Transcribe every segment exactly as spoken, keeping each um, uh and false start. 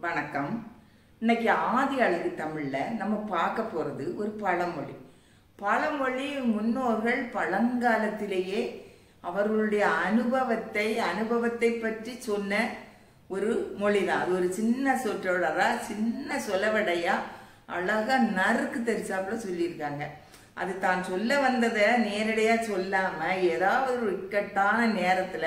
வணக்கம். இன்னைக்கு ஆதி அழகு தமிழ்ல நம்ம பார்க்க போறது ஒரு பழமொழி. பழமொழி முன்னோர்கள் பழங்காலத்திலேயே அவர்களுடைய அனுபவத்தை அனுபவத்தை பற்றி சொன்ன ஒரு மொழிதான். அது ஒரு சின்ன சொற்றொடரா சின்ன சொலவடையா அழகா நறுக்கு தெரிச்சாப்புல சொல்லியிருக்காங்க. அது தான் சொல்ல வந்ததை நேரடியா சொல்லாம ஏதாவது ஒரு இக்கட்டான நேரத்துல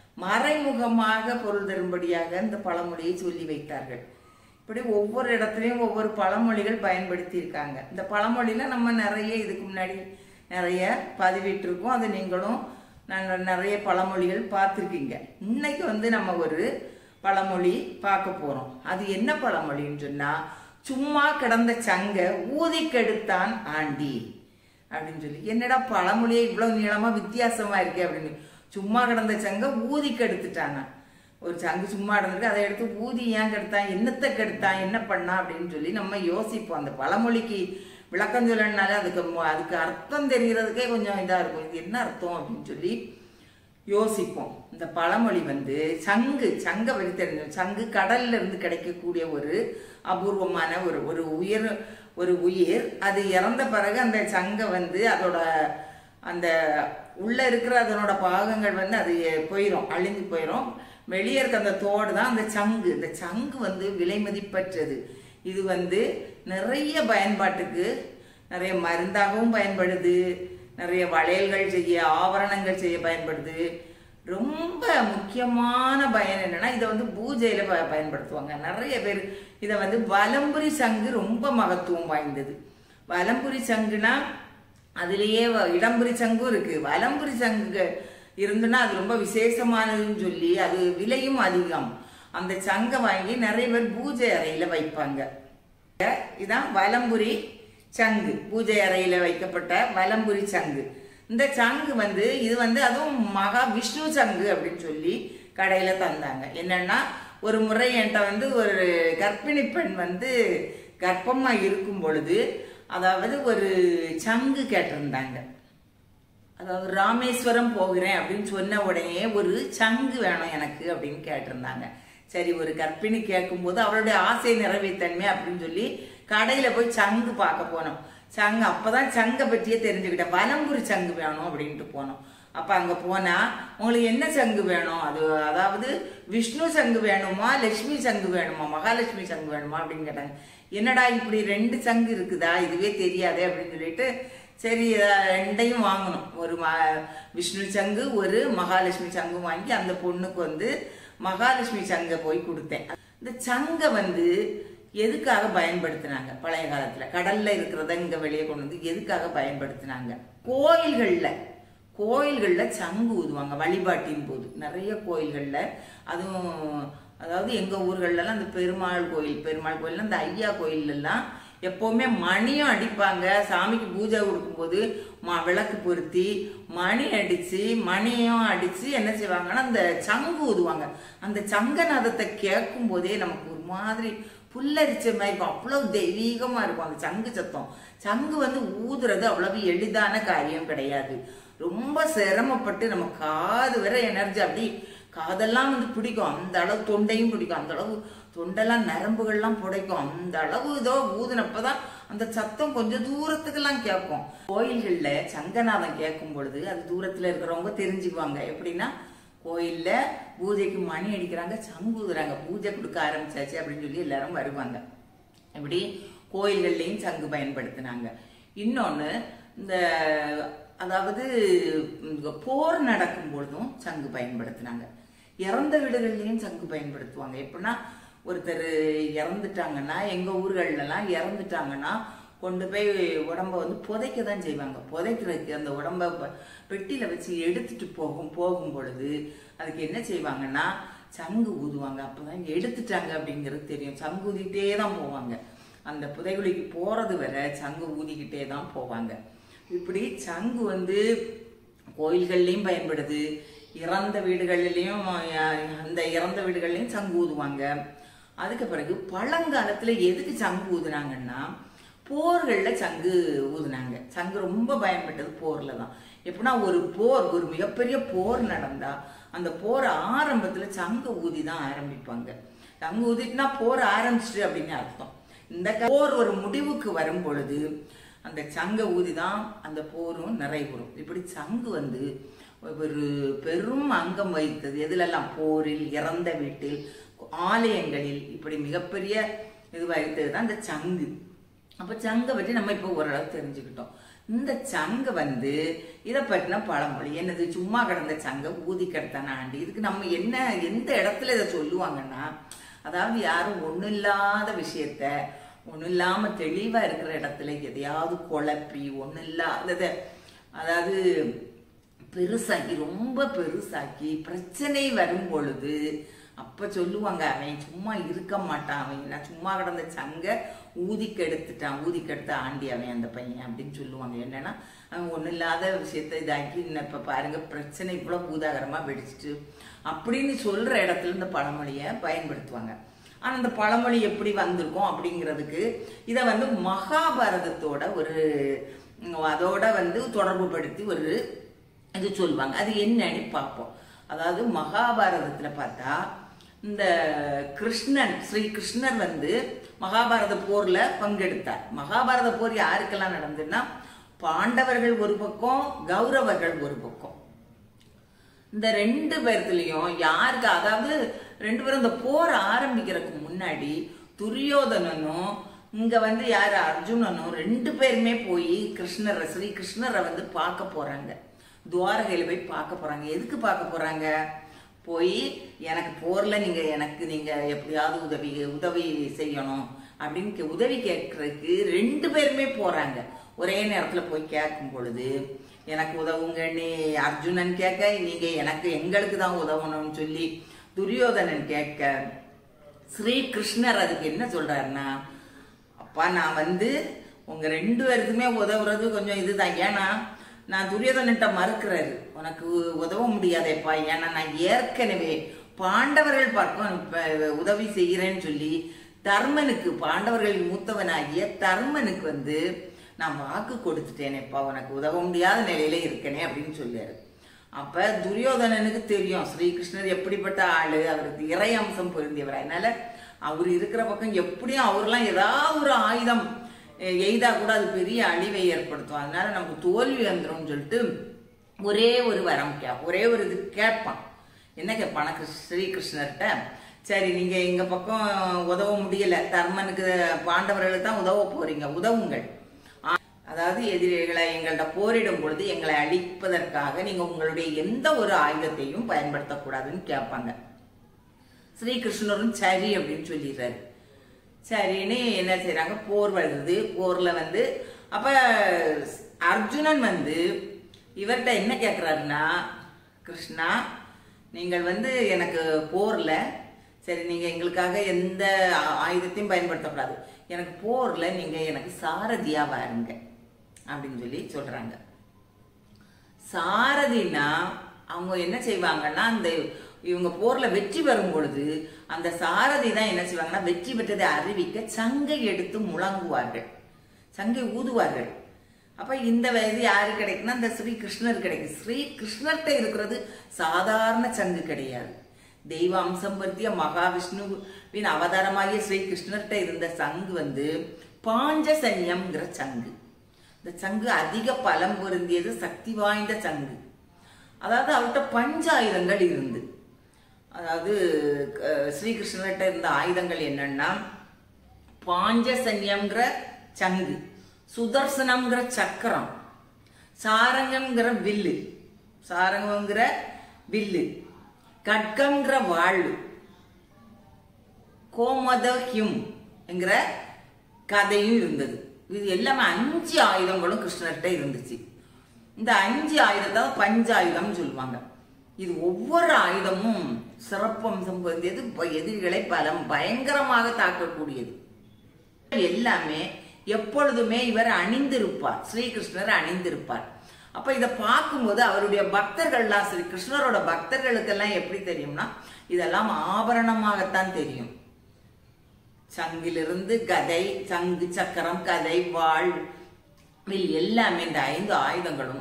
மறைமுகமாக பொருள் தரும்படியாக இந்த பழமொழியை சொல்லி வைத்தார்கள். இப்படி ஒவ்வொரு இடத்துலையும் ஒவ்வொரு பழமொழிகள் பயன்படுத்தி இருக்காங்க. இந்த பழமொழியில நம்ம நிறைய இதுக்கு முன்னாடி நிறைய பதிவிட்டிருக்கோம். அது நீங்களும் நிறைய பழமொழிகள் பார்த்துருக்கீங்க. இன்னைக்கு வந்து நம்ம ஒரு பழமொழி பார்க்க போறோம். அது என்ன பழமொழின்னு சொன்னா, சும்மா கிடந்த சங்க ஊதி கெடுத்தான் ஆண்டி அப்படின்னு சொல்லி. என்னடா பழமொழியை இவ்வளவு நீளமா வித்தியாசமா இருக்கு அப்படின்னு. சும்மா கிடந்த சங்க ஊதி கெடுத்துட்டானா. ஒரு சங்கு சும்மா கிடந்துட்டு அதை எடுத்து ஊதி ஏன் கெடுத்தான், என்னத்தை கெடுத்தான், என்ன பண்ணா அப்படின்னு சொல்லி நம்ம யோசிப்போம். அந்த பழமொழிக்கு விளக்கம் சொல்லணும்னாலே அதுக்கு அதுக்கு அர்த்தம் தெரிகிறதுக்கே கொஞ்சம் இதா இருக்கும். இது என்ன அர்த்தம் அப்படின்னு சொல்லி யோசிப்போம். இந்த பழமொழி வந்து சங்கு சங்க வழி தெரிஞ்ச சங்கு கடல்ல இருந்து கிடைக்கக்கூடிய ஒரு அபூர்வமான ஒரு ஒரு உயிர் ஒரு உயிர். அது இறந்த பிறகு அந்த சங்கை வந்து அதோட அந்த உள்ள இருக்கிற அதனோட பாகங்கள் வந்து அது போயிடும், அழிந்து போயிடும். வெளியே இருக்க அந்த தோடு தான் அந்த சங்கு. இந்த சங்கு வந்து விலை மதிப்பற்றது. இது வந்து நிறைய பயன்பாட்டுக்கு நிறைய மருந்தாகவும் பயன்படுது, நிறைய வளையல்கள் செய்ய ஆபரணங்கள் செய்ய பயன்படுது. ரொம்ப முக்கியமான பயன் என்னன்னா, இதை வந்து பூஜையில ப பயன்படுத்துவாங்க நிறைய பேர். இதை வந்து வலம்புரி சங்கு ரொம்ப மகத்துவம் வாய்ந்தது. வலம்புரி சங்குனா அதுலேயே இடம்புரி சங்கும் இருக்கு. வலம்புரி சங்கு இருந்துன்னா அது ரொம்ப விசேஷமானதுன்னு சொல்லி அது விலையும் அதிகம். அந்த சங்கை வாங்கி நிறைய பேர் பூஜை அறையில வைப்பாங்க. இதான் வலம்புரி சங்கு, பூஜை அறையில வைக்கப்பட்ட வலம்புரி சங்கு. இந்த சங்கு வந்து இது வந்து அதுவும் மகா விஷ்ணு சங்கு அப்படின்னு சொல்லி கடையில தந்தாங்க. என்னன்னா, ஒரு முறை என்கிட்ட வந்து ஒரு கர்ப்பிணி பெண் வந்து கர்ப்பமா இருக்கும் பொழுது அதாவது ஒரு சங்கு கேட்டிருந்தாங்க. அதாவது ராமேஸ்வரம் போகிறேன் அப்படின்னு சொன்ன உடனே ஒரு சங்கு வேணும் எனக்கு அப்படின்னு கேட்டிருந்தாங்க. சரி, ஒரு கர்ப்பிணி கேட்கும் போது அவளுடைய ஆசை நிறைவேற்றன்மை அப்படின்னு சொல்லி கடையில போய் சங்கு பார்க்க போனோம். சங்கு அப்பதான் சங்கை பற்றியே தெரிஞ்சுக்கிட்டேன். வலம்புரி சங்கு வேணும் அப்படின்ட்டு போனோம். அப்ப அங்க போனா, உங்களுக்கு என்ன சங்கு வேணும், அது அதாவது விஷ்ணு சங்கு வேணுமா, லட்சுமி சங்கு வேணுமா, மகாலட்சுமி சங்கு வேணுமா அப்படின்னு கேட்டாங்க. என்னடா இப்படி ரெண்டு சங்கு இருக்குதா, இதுவே தெரியாதே அப்படின்னு சொல்லிட்டு சரி ரெண்டையும் வாங்கணும். ஒரு ம விஷ்ணு சங்கு ஒரு மகாலட்சுமி சங்கு வாங்கி அந்த பொண்ணுக்கு வந்து மகாலட்சுமி சங்கை போய் கொடுத்தேன். இந்த சங்கை வந்து எதுக்காக பயன்படுத்தினாங்க பழைய காலத்துல, கடல்ல இருக்கிறத இங்க வெளியே கொண்டு வந்து எதுக்காக பயன்படுத்தினாங்க? கோயில்கள்ல கோயில்கள்ல சங்கு ஊதுவாங்க வழிபாட்டின் போது. நிறைய கோயில்கள்ல, அதுவும் அதாவது எங்க ஊர்கள்லாம் அந்த பெருமாள் கோயில் பெருமாள் கோயில் அந்த ஐயா கோயில் எல்லாம் எப்பவுமே மணியும் அடிப்பாங்க. சாமிக்கு பூஜை கொடுக்கும்போது ம விளக்கு பொருத்தி மணி அடிச்சு மணியும் அடிச்சு என்ன செய்வாங்கன்னா அந்த சங்கு ஊதுவாங்க. அந்த சங்கநாதத்தை கேட்கும் போதே நமக்கு ஒரு மாதிரி புல்லரிச்ச மாதிரி இருக்கும். அவ்வளவு தெய்வீகமா இருக்கும் அந்த சங்கு சத்தம். சங்கு வந்து ஊதுறது அவ்வளவு எளிதான காரியம் கிடையாது. ரொம்ப சிரமப்பட்டு நம்ம காது வர எனர்ஜி அப்படி காதெல்லாம் வந்து பிடிக்கும். அந்த அளவு தொண்டையும் பிடிக்கும். அந்த அளவு தொண்டெல்லாம் நரம்புகள்லாம் புடைக்கும். அந்த அளவு இதோ ஊதுனப்பதான் அந்த சத்தம் கொஞ்சம் தூரத்துக்கெல்லாம் கேட்கும். கோயில்கள்ல சங்கநாதம் கேட்கும் பொழுது அது தூரத்துல இருக்கிறவங்க தெரிஞ்சுக்குவாங்க. எப்படின்னா, கோயில்ல பூஜைக்கு மணி அடிக்கிறாங்க, சங்கு ஊதுறாங்க, பூஜை கொடுக்க ஆரம்பிச்சாச்சு அப்படின்னு சொல்லி எல்லாரும் வருவாங்க. இப்படி கோயில்கள்லயும் சங்கு பயன்படுத்தினாங்க. இன்னொன்னு, இந்த அதாவது போர் நடக்கும் பொழுதும் சங்கு பயன்படுத்தினாங்க. இறந்த வீடுகள்லயும் சங்கு பயன்படுத்துவாங்க. எப்படின்னா, ஒருத்தர் இறந்துட்டாங்கன்னா எங்க ஊர்கள்ல எல்லாம் இறந்துட்டாங்கன்னா கொண்டு போய் உடம்ப வந்து புதைக்க தான் செய்வாங்க. புதைக்கிறதுக்கு அந்த உடம்ப பெட்டியில வச்சு எடுத்துட்டு போகும் போகும் பொழுது அதுக்கு என்ன செய்வாங்கன்னா சங்கு ஊதுவாங்க. அப்பதான் எடுத்துட்டாங்க அப்படிங்கிறது தெரியும். சங்கு ஊதிக்கிட்டே தான் போவாங்க. அந்த புதைகுழிக்கு போறது வரை சங்கு ஊதிக்கிட்டே தான் போவாங்க. இப்படி சங்கு வந்து கோயில்கள்லயும் பயன்படுது, இறந்த வீடுகளிலையும் அந்த இறந்த வீடுகள்லயும் சங்கு ஊதுவாங்க. அதுக்கு பிறகு பழங்காலத்துல எதுக்கு சங்கு ஊதுனாங்கன்னா, போர்கள்ல சங்கு ஊதுனாங்க. சங்கு ரொம்ப பயன்பட்டது போர்ல தான். எப்படின்னா, ஒரு போர் ஒரு மிகப்பெரிய போர் நடந்தா அந்த போர் ஆரம்பத்துல சங்கு ஊதி தான் ஆரம்பிப்பாங்க. சங்கு ஊதிட்டுனா போர் ஆரம்பிச்சிட்டு அப்படின்னு அர்த்தம். இந்த போர் ஒரு முடிவுக்கு வரும் பொழுது அந்த சங்க ஊதிதான் அந்த போரும் நிறைவுறும். இப்படி சங்கு வந்து ஒரு பெரும் அங்கம் வகித்தது. எதுலெல்லாம்? போரில், இறந்த வீட்டில், ஆலயங்களில், இப்படி மிகப்பெரிய இது வகித்தது தான் இந்த சங்கு. அப்ப சங்கை பற்றி நம்ம இப்போ ஓரளவு தெரிஞ்சுக்கிட்டோம். இந்த சங்க வந்து இதை பற்றின பழமொழி என்னது? சும்மா கிடந்த சங்க ஊதி கிடத்தான ஆண்டி. இதுக்கு நம்ம என்ன எந்த இடத்துல இதை சொல்லுவாங்கன்னா, அதாவது யாரும் ஒன்றும் இல்லாத விஷயத்த ஒன்றும் இல்லாம தெளிவா இருக்கிற இடத்துல எதையாவது குழப்பி ஒன்றும் இல்லாததை அதாவது பெருசாக்கி ரொம்ப பெருசாக்கி பிரச்சனை வரும் பொழுது அப்ப சொல்லுவாங்க, அவன் சும்மா இருக்க மாட்டான், அவன் நான் சும்மா கிடந்த சங்க ஊதிக்கு எடுத்துட்டான், ஊதிக்கு எடுத்த ஆண்டி அவன் அந்த பையன் அப்படின்னு சொல்லுவாங்க. என்னன்னா அவன் ஒன்றும் இல்லாத விஷயத்த இதாக்கி இப்ப பாருங்க பிரச்சனை இவ்வளவு பூதாகரமா வெடிச்சிட்டு அப்படின்னு சொல்ற இடத்துல இந்த பழமொழியை பயன்படுத்துவாங்க. ஆனா இந்த பழமொழி எப்படி வந்திருக்கும் அப்படிங்கிறதுக்கு இதை வந்து மகாபாரதத்தோட ஒரு அதோட வந்து தொடர்பு படுத்தி ஒரு இது சொல்லுவாங்க. அது என்னன்னு பார்ப்போம். அதாவது மகாபாரதத்துல பார்த்தா இந்த கிருஷ்ணன் ஸ்ரீ கிருஷ்ணர் வந்து மகாபாரத போர்ல பங்கெடுத்தார். மகாபாரத போர் யாருக்கெல்லாம் நடந்ததுன்னா பாண்டவர்கள் ஒரு பக்கம், கௌரவர்கள் ஒரு பக்கம். இந்த ரெண்டு பேர்த்துலயும் யாருக்கு, அதாவது ரெண்டு பேரும் இந்த போர் ஆரம்பிக்கிறதுக்கு முன்னாடி துரியோதனனும் இங்க வந்து யாரு அர்ஜுனனும் ரெண்டு பேருமே போய் கிருஷ்ணரை ஸ்ரீ கிருஷ்ணரை வந்து பார்க்க போறாங்க. துவாரகையில போய் பார்க்க போறாங்க. எதுக்கு பார்க்க போறாங்க? போய் எனக்கு போர்ல நீங்க எனக்கு நீங்க எப்படியாவது உதவி உதவி செய்யணும் அப்படின்னு உதவி கேட்கறதுக்கு ரெண்டு பேருமே போறாங்க. ஒரே நேரத்துல போய் கேட்கும் பொழுது எனக்கு உதவுங்கன்னு அர்ஜுனன் கேட்க, நீங்க எனக்கு எங்களுக்கு தான் உதவணும்னு சொல்லி துரியோதனன் கேட்க, ஸ்ரீ கிருஷ்ணர் அதுக்கு என்ன சொல்றாருன்னா, அப்பா நான் வந்து உங்க ரெண்டு பேருக்குமே உதவுறது கொஞ்சம் இதுதான். ஏன்னா நான் துரியோதனன்ட்ட மறுக்கிறாரு, உனக்கு உதவ முடியாதேப்பா, ஏன்னா நான் ஏற்கனவே பாண்டவர்கள் பார்க்க உதவி செய்கிறேன்னு சொல்லி தர்மனுக்கு, பாண்டவர்களின் மூத்தவனாகிய தர்மனுக்கு வந்து நான் வாக்கு கொடுத்துட்டேனேப்பா, உனக்கு உதவ முடியாத நிலையில இருக்கனே அப்படின்னு சொல்லியாரு. அப்ப துரியோதனனுக்கு தெரியும் ஸ்ரீகிருஷ்ணர் எப்படிப்பட்ட ஆளு, அவருக்கு இறை அம்சம் பொருந்தியவர். அதனால அவர் இருக்கிற பக்கம் எப்படியும் அவர்லாம் ஏதாவது ஒரு ஆயுதம் எய்தா கூட அது பெரிய அழிவை ஏற்படுத்தும், அதனால நமக்கு தோல்வி வந்துடும் சொல்லிட்டு ஒரே ஒரு வரம் கே ஒரே ஒரு இது கேட்பான். என்ன கேட்பான ஸ்ரீகிருஷ்ணர்கிட்ட, சரி நீங்க எங்க பக்கம் உதவ முடியல, தர்மனுக்கு பாண்டவர்களுக்கு தான் உதவ போறீங்க, உதவுங்கள். அதாவது எதிரிகளை எங்கள்கிட்ட போரிடும் பொழுது எங்களை அழிப்பதற்காக நீங்க உங்களுடைய எந்த ஒரு ஆயுதத்தையும் பயன்படுத்தக்கூடாதுன்னு கேட்பாங்க. ஸ்ரீகிருஷ்ணரும் சரி அப்படின்னு சொல்லிடுறாரு. சரின்னு என்ன செய்யறாங்க, போர் வருது. போர்ல வந்து அப்ப அர்ஜுனன் வந்து இவர்கிட்ட என்ன கேட்கிறாருன்னா, கிருஷ்ணா நீங்கள் வந்து எனக்கு போர்ல சரி நீங்க எங்களுக்காக எந்த ஆயுதத்தையும் பயன்படுத்தக்கூடாது, எனக்கு போர்ல நீங்க எனக்கு சாரதியா வாருங்க அப்படின்னு சொல்லி சொல்றாங்க. சாரதினா அவங்க என்ன செய்வாங்கன்னா, அந்த இவங்க போர்ல வெற்றி பெறும் பொழுது அந்த சாரதி தான் என்ன செய்வாங்கன்னா, வெற்றி பெற்றதை அறிவிக்க சங்கை எடுத்து முழங்குவார்கள், சங்கை ஊதுவார்கள். அப்ப இந்த வயது யாரு கிடைக்குன்னா, இந்த ஸ்ரீ கிருஷ்ணர் கிடைக்கும். ஸ்ரீ கிருஷ்ணர்கிட்ட இருக்கிறது சாதாரண சங்கு கிடையாது. தெய்வ அம்சம் பற்றிய மகாவிஷ்ணுவின் அவதாரமாகிய ஸ்ரீ கிருஷ்ணர்கிட்ட இருந்த சங்கு வந்து பாஞ்சசன்யம்ங்கிற சங்கு. இந்த சங்கு அதிக பலம் பொருந்தியது, சக்தி வாய்ந்த சங்கு. அதாவது அவர்கிட்ட பஞ்சாயுதங்கள் இருந்து, அதாவது ஸ்ரீகிருஷ்ணர்கிட்ட இருந்த ஆயுதங்கள் என்னன்னா, பாஞ்சசன்யம்ங்கிற சங்கு, சுதர்சனம்ங்கிற சக்கரம், சாரங்கம்ங்கிற வில்லு, சாரங்கம்ங்கிற வில்லு, கட்கம்ங்கிற வாழ்வு, கோமதஹ்யும் என்கிற கதையும் இருந்தது. இது எல்லாமே அஞ்சு ஆயுதங்களும் கிருஷ்ணர்கிட்ட இருந்துச்சு. இந்த அஞ்சு ஆயுதத்தை பஞ்சாயுதம் சொல்லுவாங்க. இது ஒவ்வொரு ஆயுதமும் சிறப்பம்சம் பொருந்தியது, எதிரிகளை பலம் பயங்கரமாக தாக்கக்கூடியது. எல்லாமே எப்பொழுதுமே இவர் அணிந்திருப்பார், ஸ்ரீகிருஷ்ணர் அணிந்திருப்பார். அப்ப இதை பார்க்கும்போது அவருடைய பக்தர்கள்லாம், ஸ்ரீ கிருஷ்ணரோட பக்தர்களுக்கெல்லாம் எப்படி தெரியும்னா, இதெல்லாம் ஆபரணமாகத்தான் தெரியும். சங்கிலிருந்து கதை, சங்கு சக்கரம், கதை, வாழ், வில் எல்லாமே இந்த ஐந்து ஆயுதங்களும்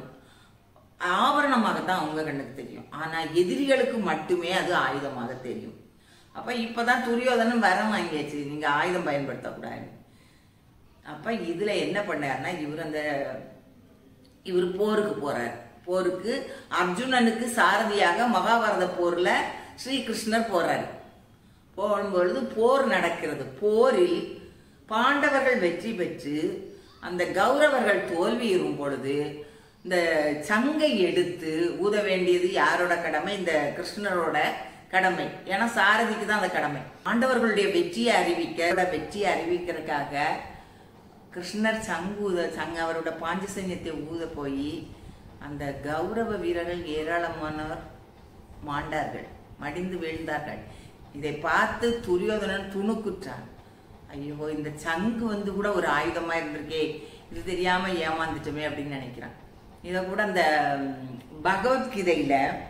ஆபரணமாகத்தான் அவங்க கண்ணுக்கு தெரியும். ஆனா எதிரிகளுக்கு மட்டுமே அது ஆயுதமாக தெரியும். அப்ப இப்பதான் துரியோதனன் வரம் வாங்கியாச்சு, நீங்க ஆயுதம் பயன்படுத்தக்கூடாது. அப்ப இதுல என்ன பண்ணாருன்னா, இவர் அந்த இவர் போருக்கு போறார். போருக்கு அர்ஜுனனுக்கு சாரதியாக மகாபாரத போர்ல ஸ்ரீகிருஷ்ணர் போறாரு. போகும்பொழுது போர் நடக்கிறது. போரில் பாண்டவர்கள் வெற்றி பெற்று அந்த கௌரவர்கள் தோல்வியுறும் பொழுது இந்த சங்கை எடுத்து ஊத வேண்டியது யாரோட கடமை? இந்த கிருஷ்ணரோட கடமை. ஏன்னா சாரதிக்கு தான் அந்த கடமை. பாண்டவர்களுடைய வெற்றியை அறிவிக்க வெற்றியை அறிவிக்கிறதுக்காக கிருஷ்ணர் சங்கு ஊத சங்க அவரோட பாஞ்சசன்யத்தை ஊத போய் அந்த கௌரவ வீரர்கள் ஏராளமானவர் மாண்டார்கள், மடிந்து வீழ்ந்தார்கள். இதை பார்த்து துரியோதனன் துணுக்குற்றான். ஐயோ, இந்த சங்கு வந்து கூட ஒரு ஆயுதமா இருந்திருக்கே, இது தெரியாம ஏமாந்துட்டோமே அப்படின்னு நினைக்கிறான். இத கூட அந்த பகவத்கீதையில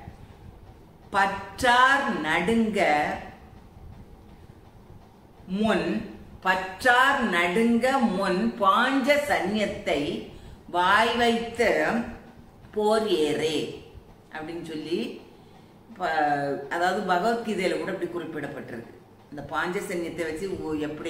பற்றார் நடுங்க முன் பற்றார் நடுங்க முன் பாஞ்ச சன்னியத்தை வாய் வைத்த போர் ஏறே அப்படின்னு சொல்லி, அதாவது பகவத்கீதையில கூட இப்படி குறிப்பிடப்பட்டிருக்கு. இந்த பாஞ்ச சன்னியத்தை வச்சு எப்படி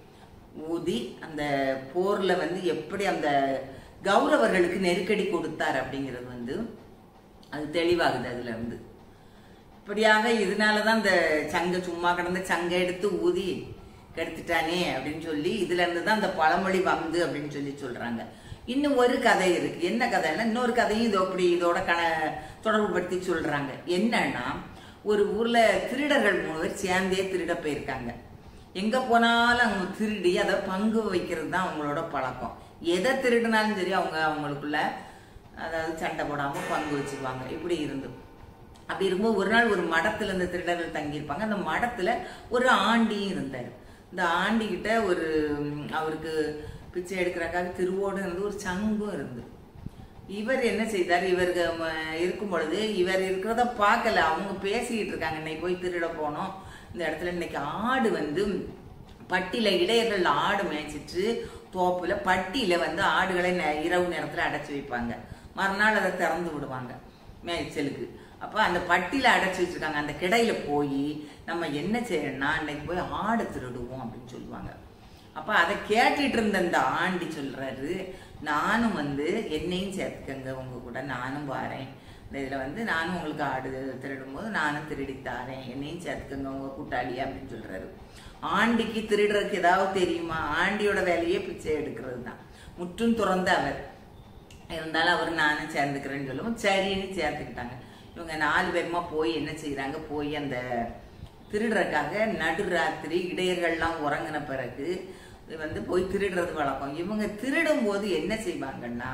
ஊதி அந்த போர்ல வந்து எப்படி அந்த கௌரவர்களுக்கு நெருக்கடி கொடுத்தார் அப்படிங்கிறது வந்து அது தெளிவாகுது அதுல இருந்து. இப்படியாக இதனாலதான் இந்த சங்க சும்மா கிடந்த சங்கை எடுத்து ஊதி கெடுத்துட்டானே அப்படின்னு சொல்லி இதுல இருந்துதான் அந்த பழமொழி வந்து அப்படின்னு சொல்லி சொல்றாங்க. இன்னும் ஒரு கதை இருக்கு. என்ன கதைன்னா, இன்னொரு கதையும் இதோ அப்படி இதோட கண தொடர்பு படுத்தி சொல்றாங்க. என்னன்னா, ஒரு ஊர்ல திருடர்கள் மூணு பேர் சேர்ந்தே திருட போயிருக்காங்க. எங்க போனாலும் அவங்க திருடி அதை பங்கு வைக்கிறது தான் அவங்களோட பழக்கம். எதை திருடினாலும் சரி அவங்க அவங்களுக்குள்ள அதாவது சண்டை போடாம பங்கு வச்சுக்குவாங்க. இப்படி இருந்து அப்படி இருக்கும்போது ஒரு நாள் ஒரு மடத்துல இந்த திருடர்கள் தங்கியிருப்பாங்க. அந்த மடத்துல ஒரு ஆண்டியும் இருந்தார். இந்த ஆண்டி கிட்ட ஒரு அவருக்கு பிச்சை எடுக்கிறக்காக திருவோடு இருந்து ஒரு சங்கும் இருந்து. இவர் என்ன செய்தார், இவருக்கு இருக்கும் பொழுது இவர் இருக்கிறத பார்க்கல. அவங்க பேசிக்கிட்டு இருக்காங்க, இன்னைக்கு போய் திருட போனோம் இந்த இடத்துல. இன்னைக்கு ஆடு வந்து பட்டியில இடையர்கள் ஆடு மேய்ச்சிட்டு தோப்புல பட்டியில வந்து ஆடுகளை இரவு நேரத்துல அடைச்சி வைப்பாங்க. மறுநாள் அதை திறந்து விடுவாங்க மேய்ச்சலுக்கு. அப்ப அந்த பட்டியில அடைச்சி வச்சிருக்காங்க. அந்த கிடையில போய் நம்ம என்ன செய்யணும்னா, இன்னைக்கு போய் ஆடு திருடுவோம் அப்படின்னு சொல்லுவாங்க. அப்ப அதை கேட்டுட்டு இருந்த இந்த ஆண்டி சொல்றாரு, நானும் வந்து என்னையும் சேர்த்துக்கங்க உங்க கூட, நானும் வாரேன் இந்த இதுல வந்து நானும் உங்களுக்கு ஆடு திருடும் போது நானும் திருடி தாரேன், என்னையும் சேர்த்துக்கங்க உங்க கூட்டாளி அப்படின்னு சொல்றாரு. ஆண்டிக்கு திருடுறதுக்கு ஏதாவது தெரியுமா? ஆண்டியோட வேலையே பிச்சை எடுக்கிறது தான். முற்றும் துறந்த அவர் இருந்தாலும் அவர் நானும் சேர்ந்துக்கிறேன்னு சொல்லுவோம். சரின்னு சேர்த்துக்கிட்டாங்க. இவங்க நாலு பேருமா போய் என்ன செய்யறாங்க, போய் அந்த திருடுறதுக்காக நடுராத்திரி இடையர்கள்லாம் உறங்கின பிறகு வந்து போய் திருடுறது வழக்கம். இவங்க திருடும் போது என்ன செய்வாங்கன்னா,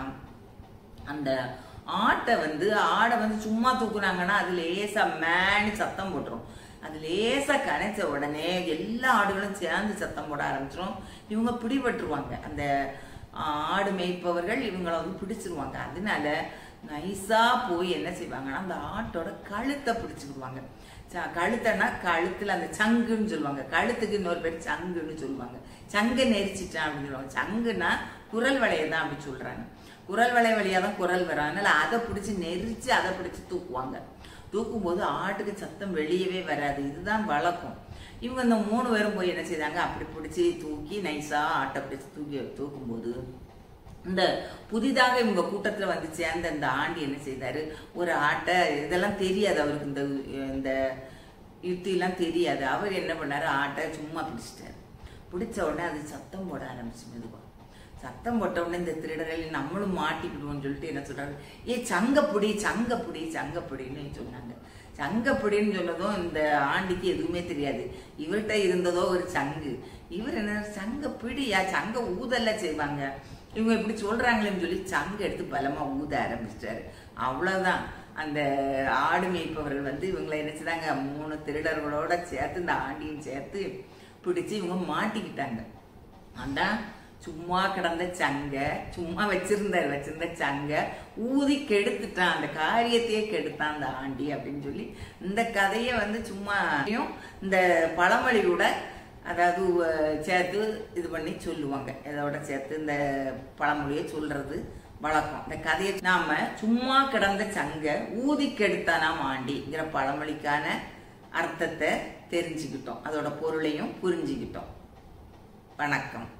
அந்த ஆட்டை வந்து ஆடை வந்து சும்மா தூக்குனாங்கன்னா அது லேசா மேனி சத்தம் போட்டுரும். அது லேசா கனைச்ச உடனே எல்லா ஆடுகளும் சேர்ந்து சத்தம் போட ஆரம்பிச்சிடும். இவங்க பிடிபட்டுருவாங்க. அந்த ஆடு மேய்ப்பவர்கள் இவங்களை வந்து பிடிச்சிருவாங்க. அதனால நைஸா போய் என்ன செய்வாங்கன்னா, அந்த ஆட்டோட கழுத்தை பிடிச்சுக்கிடுவாங்க. கழுத்தைனா கழுத்துல அந்த சங்குன்னு சொல்லுவாங்க. கழுத்துக்கு இன்னொரு பேர் சங்குன்னு சொல்லுவாங்க. சங்கை நெரிச்சிட்டான் அப்படின்னு சொல்லுவாங்க. சங்குன்னா குரல் வளையதான் அப்படி சொல்றாங்க. குரல் வளைய வழியாதான் குரல் வரும். அதனால அதை பிடிச்சி நெரிச்சு அதை பிடிச்சி தூக்குவாங்க. தூக்கும் போது ஆட்டுக்கு சத்தம் வெளியவே வராது. இதுதான் வழக்கம். இவங்க இந்த மூணு பேரும் போய் என்ன செய்தாங்க, அப்படி பிடிச்சி தூக்கி நைஸா ஆட்டை பிடிச்சி தூக்கி தூக்கும் போது இந்த புதிதாக இவங்க கூட்டத்துல வந்து சேர்ந்த இந்த ஆண்டி என்ன செய்தாரு, ஒரு ஆட்டை இதெல்லாம் தெரியாது அவருக்கு, இந்த இந்த யுக்தி எல்லாம் தெரியாது. அவர் என்ன பண்ணாரு, ஆட்டை சும்மா பிடிச்சிட்டாரு. பிடிச்ச உடனே அது சத்தம் போட ஆரம்பிச்சு. மெதுவா சத்தம் போட்ட உடனே இந்த திருடர்கள் நம்மளும் மாட்டிக்கிடுவோம்னு சொல்லிட்டு என்ன சொல்றாரு, ஏ சங்கப்புடி சங்கப்புடி சங்கப்புடின்னு சொன்னாங்க. சங்கப்புடின்னு சொன்னதும் இந்த ஆண்டிக்கு எதுவுமே தெரியாது. இவர்கிட்ட இருந்ததோ ஒரு சங்கு. இவர் என்ன சங்கப்பிடியா, சங்க ஊதல்ல செய்வாங்க, இவங்க இப்படி சொல்றாங்களேன்னு சொல்லி சங்கு எடுத்து பலமா ஊத ஆரம்பிச்சிட்டாரு. அவ்வளவுதான். அந்த ஆடு மேய்ப்பவர்கள் வந்து இவங்களை என்ன செய்தாங்க, மூணு திருடர்களோட சேர்த்து இந்த ஆண்டியும் சேர்த்து பிடிச்சு இவங்க மாட்டிக்கிட்டாங்க. ஆண்டா சும்மா கிடந்த சங்க, சும்மா வச்சிருந்தாரு வச்சிருந்த சங்க ஊதி கெடுத்துட்டான், அந்த காரியத்தையே கெடுத்தான் அந்த ஆண்டி அப்படின்னு சொல்லி இந்த கதையை வந்து சும்மா இந்த பழமொழியோட அதாவது சேர்த்து இது பண்ணி சொல்லுவாங்க. இதோட சேர்த்து இந்த பழமொழியை சொல்றது வழக்கம். இந்த கதையை நாம சும்மா கிடந்த சங்க ஊதி கெடுத்தானாம் ஆண்டிங்கிற பழமொழிக்கான அர்த்தத்தை தெரிஞ்சுக்கிட்டோம், அதோட பொருளையும் புரிஞ்சுக்கிட்டோம். வணக்கம்.